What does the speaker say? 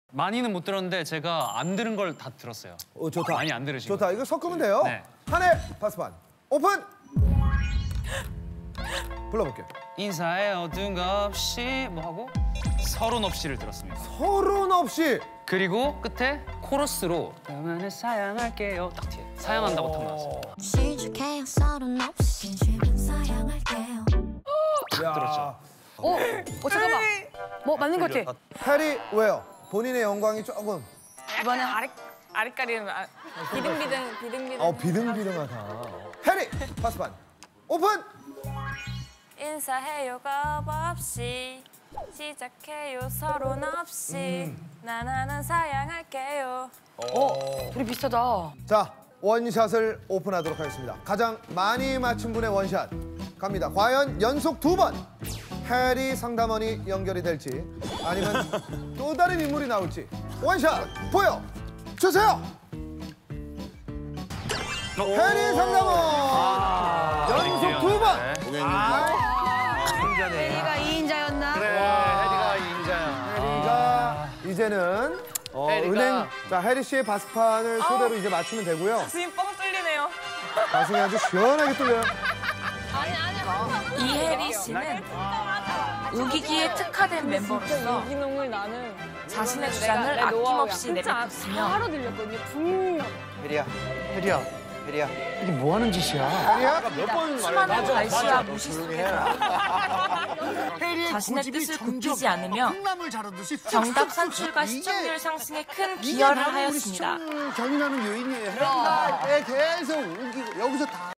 많이는 못 들었는데 제가 안 들은 걸 다 들었어요. 좋다. 많이 안 들으신 좋다. 거. 이거 섞으면 돼요. 네. 한해 파스판 오픈. 불러볼게요. 인사해요 뜬금없이 뭐 하고 서론 없이를 들었습니다. 서론 없이. 그리고 끝에 코러스로 너만을 사양할게요 딱 뒤에 사양한다고 딱 나왔어요. 시작해요 서론 없이 진심은 사양할게요. 야. 들었죠. 잠깐만. 뭐 맞는 것 같아. 해리 웨어 본인의 영광이 조금 이번엔 아리까리는 비등비등. 비등비등하다. 해리 파스판 오픈. 인사해요 겁 없이 시작해요 서론 없이 나나는 사양할게요. 둘이 비슷하다. 자, 원샷을 오픈하도록 하겠습니다. 가장 많이 맞춘 분의 원샷 갑니다. 과연 연속 2번 해리 상담원이 연결이 될지 아니면 또 다른 인물이 나올지 원샷 보여주세요. 해리 상담원 연속 2번. 해리가 2인자였나? 해리가 인자야. 해리가 이제는 은행 자 해리 씨의 바스판을 토대로 이제 맞추면 되고요. 지금 뻥 뚫리네요. 가슴이 아주 시원하게 뚫려요. 이혜리 씨는 우기기에 특화된 멤버로서 자신의 주장을 아낌없이 내뱉었으며 바로 들렸거든요. 분명. 혜리야, 이게 뭐 하는 짓이야? 해리야 수많은 발시와 무시 속에서 자신의 뜻을 굽히지 않으며 정답 산출과 시청률 상승에 큰 기여를 하였습니다. 경인하는 요인이에요. 혜리가 계속 우기고 여기서 다.